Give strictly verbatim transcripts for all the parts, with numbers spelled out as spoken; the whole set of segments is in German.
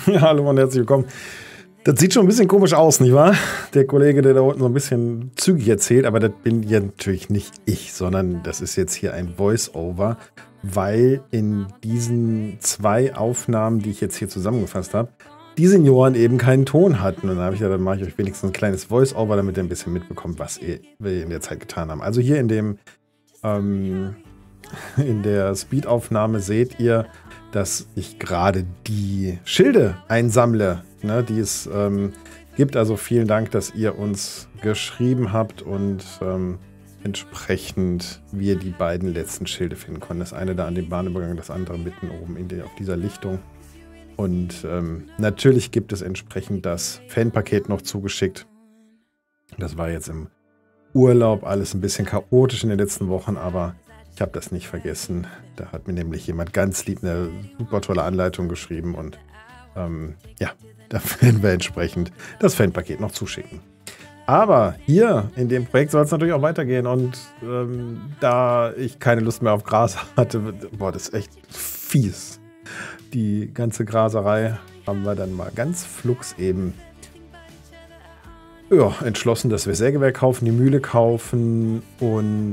Ja, hallo und herzlich willkommen. Das sieht schon ein bisschen komisch aus, nicht wahr? Der Kollege, der da unten so ein bisschen zügig erzählt, aber das bin ja natürlich nicht ich, sondern das ist jetzt hier ein Voice-Over, weil in diesen zwei Aufnahmen, die ich jetzt hier zusammengefasst habe, die Senioren eben keinen Ton hatten. Und dann habe ich ja, dann mache ich euch wenigstens ein kleines Voice-Over, damit ihr ein bisschen mitbekommt, was wir in der Zeit getan haben. Also hier in dem ähm, in der Speed-Aufnahme seht ihr, dass ich gerade die Schilde einsammle, ne, die es ähm, gibt. Also vielen Dank, dass ihr uns geschrieben habt und ähm, entsprechend wir die beiden letzten Schilde finden konnten. Das eine da an dem Bahnübergang, das andere mitten oben in der, auf dieser Lichtung. Und ähm, natürlich gibt es entsprechend das Fanpaket noch zugeschickt. Das war jetzt im Urlaub alles ein bisschen chaotisch in den letzten Wochen, aber ich habe das nicht vergessen. Da hat mir nämlich jemand ganz lieb eine super tolle Anleitung geschrieben und ähm, ja, da werden wir entsprechend das Fanpaket noch zuschicken. Aber hier in dem Projekt soll es natürlich auch weitergehen und ähm, da ich keine Lust mehr auf Gras hatte, boah, das ist echt fies. Die ganze Graserei haben wir dann mal ganz flugs eben ja, entschlossen, dass wir Sägewerk kaufen, die Mühle kaufen und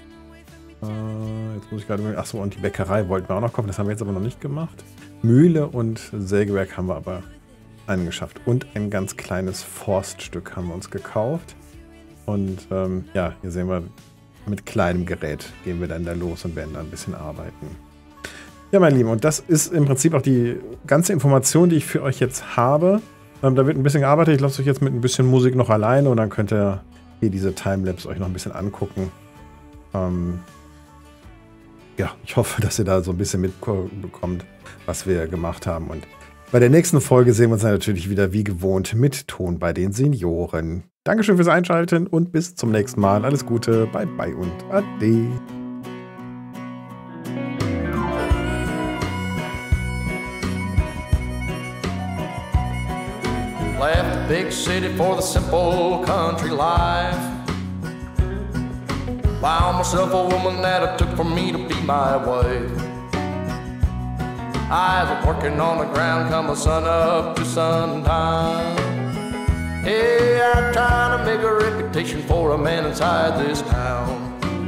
jetzt muss ich gerade überlegen, achso, und die Bäckerei wollten wir auch noch kaufen, das haben wir jetzt aber noch nicht gemacht. Mühle und Sägewerk haben wir aber angeschafft. Und ein ganz kleines Forststück haben wir uns gekauft. Und ähm, ja, hier sehen wir, mit kleinem Gerät gehen wir dann da los und werden da ein bisschen arbeiten. Ja, meine Lieben, und das ist im Prinzip auch die ganze Information, die ich für euch jetzt habe. Ähm, da wird ein bisschen gearbeitet, ich lasse euch jetzt mit ein bisschen Musik noch alleine und dann könnt ihr hier diese Timelapse euch noch ein bisschen angucken. Ähm, Ja, ich hoffe, dass ihr da so ein bisschen mitbekommt, was wir gemacht haben. Und bei der nächsten Folge sehen wir uns dann natürlich wieder wie gewohnt mit Ton bei den Senioren. Dankeschön fürs Einschalten und bis zum nächsten Mal. Alles Gute, bye bye und ade. Left the big city for the simple country life. Found myself a woman that it took for me to be my wife. I was working on the ground, come the sun up to sundown. Hey, I'm trying to make a reputation for a man inside this town.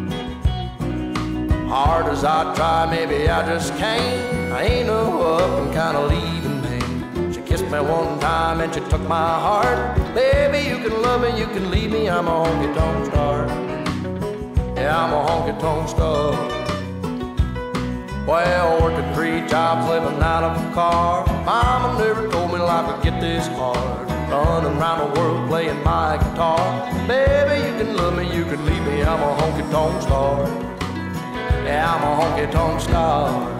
Hard as I try, maybe I just can't. I ain't no up and kinda leaving me. She kissed me one time and she took my heart. Baby, you can love me, you can leave me, I'm a honky-tonk star. Yeah, I'm a honky-tonk star. Well, working three jobs, living out of a car. Mama never told me life would get this hard. Running around the world playing my guitar. Baby, you can love me, you can leave me, I'm a honky-tonk star. Yeah, I'm a honky-tonk star.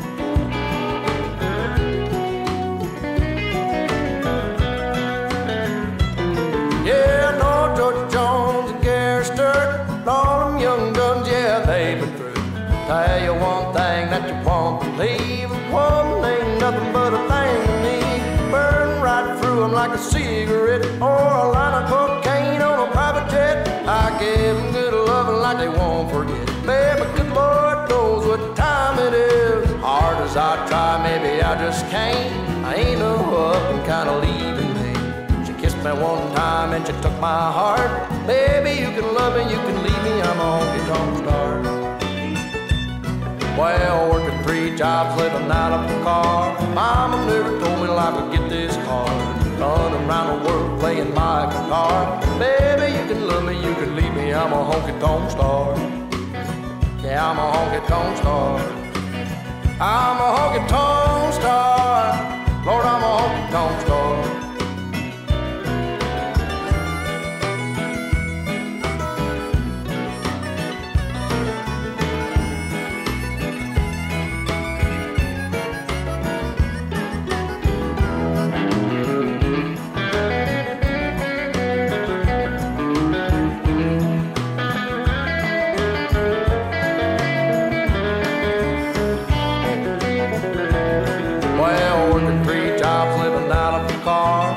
Yeah, no George Jones and Gary Sturt. All them young guns, yeah, they've been through. Tell you one thing that you won't believe. One ain't nothing but a thing to me. Burn right through them like a cigarette or a line of cocaine on a private jet. I give them good loving like they won't forget. Baby, good Lord knows what time it is. Hard as I try, maybe I just can't. I ain't no up and kinda leaving me. She kissed me one time and she took my heart. Baby, you can love me, you can leave me, I'm a honky-tonk star. Well, working three jobs, living out of a car. Mama never told me life would get this hard. Running around the world playing my guitar. Baby, you can love me, you can leave me, I'm a honky-tonk star. Yeah, I'm a honky-tonk star. I'm a honky-tonk star. Lord, I'm a honky-tonk star.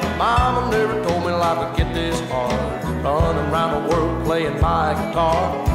Mama never told me life would get this hard. Running around the world playing my guitar.